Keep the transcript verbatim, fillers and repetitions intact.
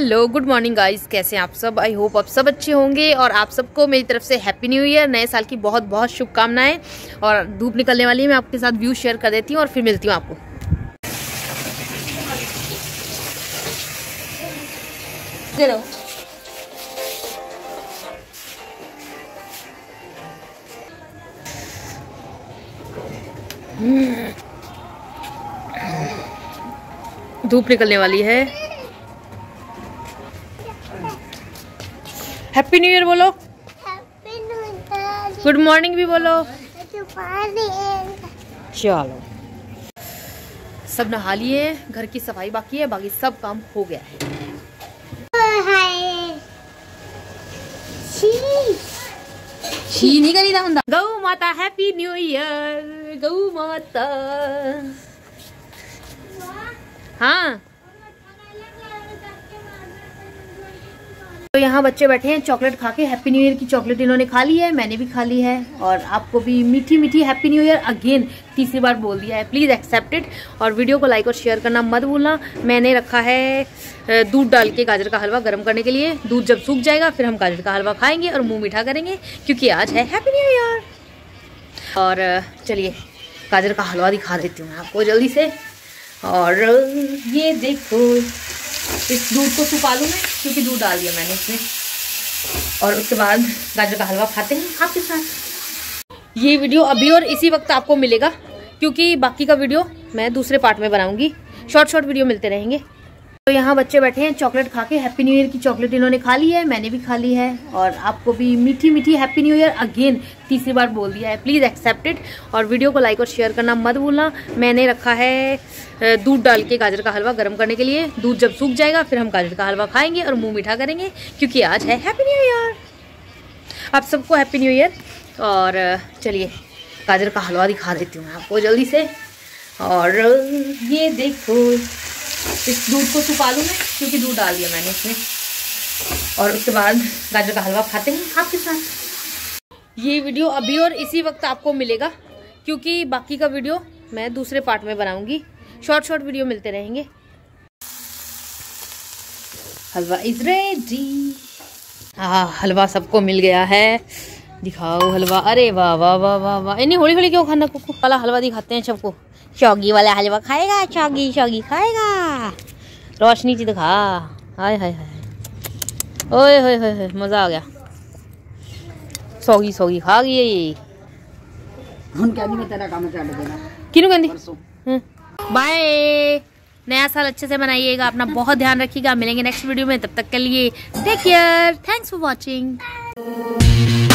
Hello good morning guys, कैसे हैं आप सब। आई होप आप सब अच्छे होंगे और आप सबको मेरी तरफ से हैप्पी न्यू ईयर, नए साल की बहुत बहुत शुभकामनाएं। और धूप निकलने वाली है, मैं आपके साथ व्यू शेयर कर देती हूँ और फिर मिलती हूँ आपको। चलो धूप निकलने वाली है। हैप्पी न्यू ईयर बोलो, गुड मॉर्निंग भी बोलो। चलो सब नहा लिए, घर की सफाई बाकी है, बाकी सब काम हो गया है। छी नहीं करी था गौ माता हैप्पी न्यू ईयर, गौ माता। हाँ तो यहाँ बच्चे बैठे हैं चॉकलेट खा के। हैप्पी न्यू ईयर की चॉकलेट इन्होंने खा ली है, मैंने भी खा ली है और आपको भी मीठी मीठी हैप्पी न्यू ईयर अगेन तीसरी बार बोल दिया है। प्लीज़ एक्सेप्ट इट और वीडियो को लाइक और शेयर करना मत भूलना। मैंने रखा है दूध डाल के गाजर का हलवा गर्म करने के लिए। दूध जब सूख जाएगा फिर हम गाजर का हलवा खाएंगे और मुँह मीठा करेंगे, क्योंकि आज है हैप्पी न्यू ईयर। और चलिए गाजर का हलवा दिखा देती हूँ मैं आपको जल्दी से। और ये देखो, इस दूध को सुखा लूँ मैं, क्योंकि दूध डाल दिया मैंने इसमें। और उसके बाद गाजर का हलवा खाते हैं आपके साथ। ये वीडियो अभी और इसी वक्त आपको मिलेगा, क्योंकि बाकी का वीडियो मैं दूसरे पार्ट में बनाऊंगी। शॉर्ट शॉर्ट वीडियो मिलते रहेंगे। तो यहाँ बच्चे बैठे हैं चॉकलेट खा के। हैप्पी न्यू ईयर की चॉकलेट इन्होंने खा ली है, मैंने भी खा ली है और आपको भी मीठी मीठी हैप्पी न्यू ईयर अगेन तीसरी बार बोल दिया है। प्लीज़ एक्सेप्ट इट और वीडियो को लाइक और शेयर करना मत भूलना। मैंने रखा है दूध डाल के गाजर का हलवा गर्म करने के लिए। दूध जब सूख जाएगा फिर हम गाजर का हलवा खाएंगे और मुँह मीठा करेंगे, क्योंकि आज है हैप्पी न्यू ईयर। आप सबको हैप्पी न्यू ईयर। और चलिए गाजर का हलवा दिखा देती हूँ मैं आपको जल्दी से। और ये देखो, इस दूध को सुखा लूँ मैं, क्योंकि दूध डाल दिया मैंने इसमें। और उसके बाद गाजर का हलवा खाते हैं आपके साथ। ये वीडियो अभी और इसी वक्त आपको मिलेगा, क्योंकि बाकी का वीडियो मैं दूसरे पार्ट में बनाऊंगी। शॉर्ट शॉर्ट वीडियो मिलते रहेंगे। Halwa is ready. हाँ हलवा सबको मिल गया है, दिखाओ हलवा। अरे वाह वाह वाह वाह वाह। इन्हीं हौली हौली क्यों खाना, कुकू वाला हलवा दिखाते हैं सबको। चौगी वाला हलवा खाएगा, चौगी चौगी खाएगा। रोशनी जी दिखा, हाय हाय हाय, ओए होए होए, मजा आ गया। सौगी सौगी खा गई। किनू कहती बाय। नया साल अच्छे से मनाइएगा, अपना बहुत ध्यान रखिएगा। मिलेंगे नेक्स्ट वीडियो में, तब तक के लिए take care. Thanks for watching.